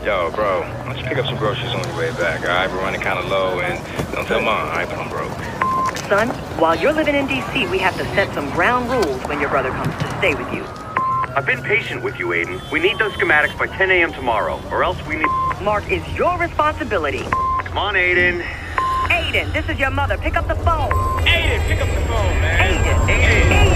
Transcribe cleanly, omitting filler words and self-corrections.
Yo, bro, why don't you pick up some groceries on your way back, alright? We're running kind of low, and don't tell Mom, alright, but I'm broke. Son, while you're living in D.C., we have to set some ground rules when your brother comes to stay with you. I've been patient with you, Aiden. We need those schematics by 10 a.m. tomorrow, or else we need... Mark, is your responsibility. Come on, Aiden. Aiden, this is your mother. Pick up the phone. Aiden, pick up the phone, man. Aiden.